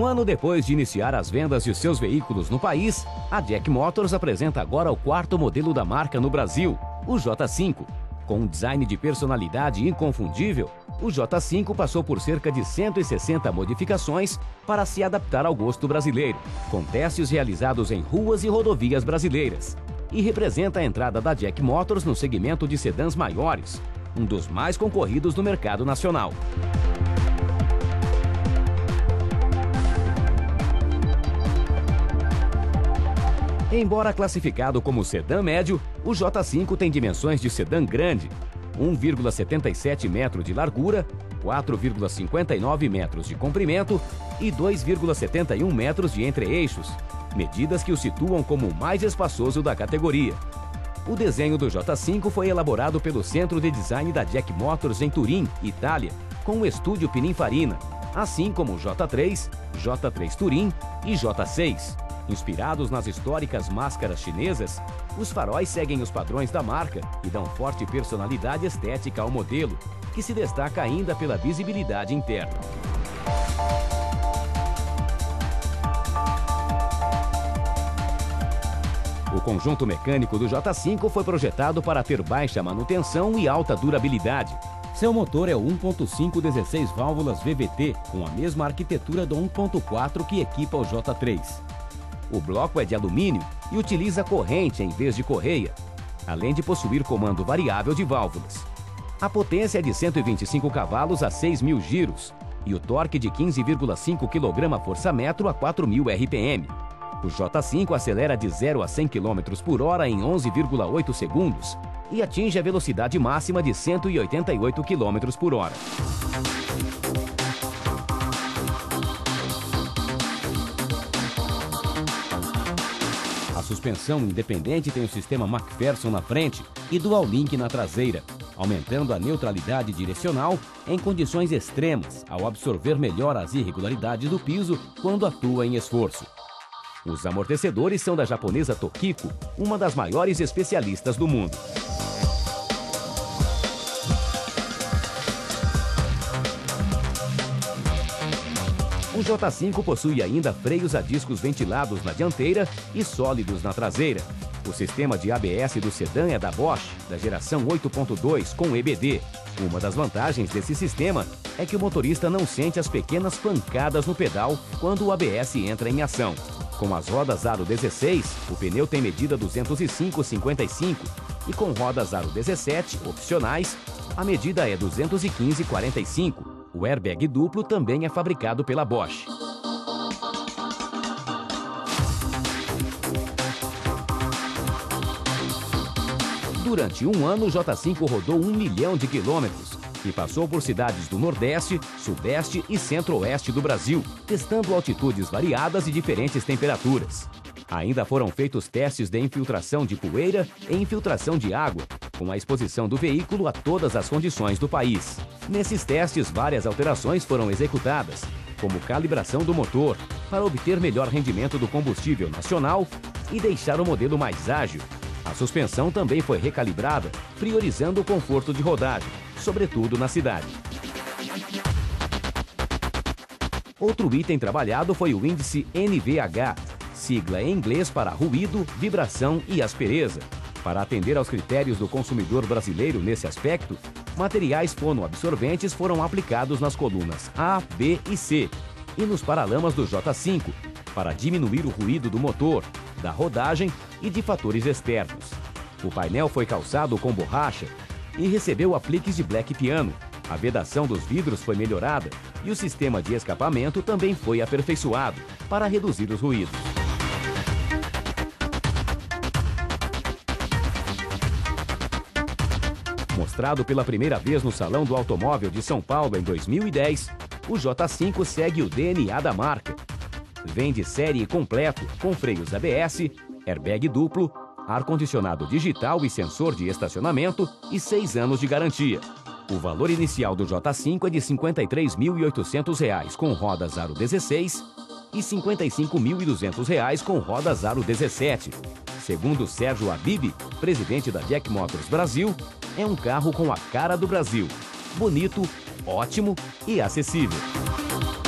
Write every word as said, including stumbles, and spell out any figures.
Um ano depois de iniciar as vendas de seus veículos no país, a Jack Motors apresenta agora o quarto modelo da marca no Brasil, o J cinco. Com um design de personalidade inconfundível, o J cinco passou por cerca de cento e sessenta modificações para se adaptar ao gosto brasileiro, com testes realizados em ruas e rodovias brasileiras, e representa a entrada da Jack Motors no segmento de sedãs maiores, um dos mais concorridos no mercado nacional. Embora classificado como sedã médio, o J cinco tem dimensões de sedã grande, um vírgula setenta e sete metros de largura, quatro vírgula cinquenta e nove metros de comprimento e dois vírgula setenta e um metros de entre-eixos, medidas que o situam como o mais espaçoso da categoria. O desenho do J cinco foi elaborado pelo Centro de Design da Jack Motors em Turim, Itália, com o estúdio Pininfarina, assim como o J três, J três Turim e J seis. Inspirados nas históricas máscaras chinesas, os faróis seguem os padrões da marca e dão forte personalidade estética ao modelo, que se destaca ainda pela visibilidade interna. O conjunto mecânico do J cinco foi projetado para ter baixa manutenção e alta durabilidade. Seu motor é o um ponto cinco dezesseis válvulas V V T, com a mesma arquitetura do um ponto quatro que equipa o J três. O bloco é de alumínio e utiliza corrente em vez de correia, além de possuir comando variável de válvulas. A potência é de cento e vinte e cinco cavalos a seis mil giros e o torque de quinze vírgula cinco quilograma-força-metro a quatro mil R P M. O J cinco acelera de zero a cem quilômetros por hora em onze vírgula oito segundos e atinge a velocidade máxima de cento e oitenta e oito quilômetros por hora. A suspensão independente tem o sistema McPherson na frente e Dual Link na traseira, aumentando a neutralidade direcional em condições extremas ao absorver melhor as irregularidades do piso quando atua em esforço. Os amortecedores são da japonesa Tokiko, uma das maiores especialistas do mundo. O J cinco possui ainda freios a discos ventilados na dianteira e sólidos na traseira. O sistema de A B S do sedã é da Bosch, da geração oito ponto dois com E B D. Uma das vantagens desse sistema é que o motorista não sente as pequenas pancadas no pedal quando o A B S entra em ação. Com as rodas Aro dezesseis, o pneu tem medida duzentos e cinco vírgula cinquenta e cinco e com rodas Aro dezessete, opcionais, a medida é duzentos e quinze vírgula quarenta e cinco. O airbag duplo também é fabricado pela Bosch. Durante um ano, o J cinco rodou um milhão de quilômetros e passou por cidades do Nordeste, Sudeste e Centro-Oeste do Brasil, testando altitudes variadas e diferentes temperaturas. Ainda foram feitos testes de infiltração de poeira e infiltração de água, com a exposição do veículo a todas as condições do país. Nesses testes, várias alterações foram executadas, como calibração do motor, para obter melhor rendimento do combustível nacional e deixar o modelo mais ágil. A suspensão também foi recalibrada, priorizando o conforto de rodagem, sobretudo na cidade. Outro item trabalhado foi o índice N V H, sigla em inglês para ruído, vibração e aspereza. Para atender aos critérios do consumidor brasileiro nesse aspecto, materiais fonoabsorventes foram aplicados nas colunas A, B e C e nos paralamas do J cinco, para diminuir o ruído do motor, da rodagem e de fatores externos. O painel foi calçado com borracha e recebeu apliques de black piano. A vedação dos vidros foi melhorada e o sistema de escapamento também foi aperfeiçoado para reduzir os ruídos. Mostrado pela primeira vez no Salão do Automóvel de São Paulo em dois mil e dez, o J cinco segue o D N A da marca. Vem de série completo, com freios A B S, airbag duplo, ar-condicionado digital e sensor de estacionamento e seis anos de garantia. O valor inicial do J cinco é de cinquenta e três mil e oitocentos reais com rodas Aro dezesseis e cinquenta e cinco mil e duzentos reais com rodas Aro dezessete. Segundo Sérgio Habib, presidente da Jack Motors Brasil, é um carro com a cara do Brasil. Bonito, ótimo e acessível.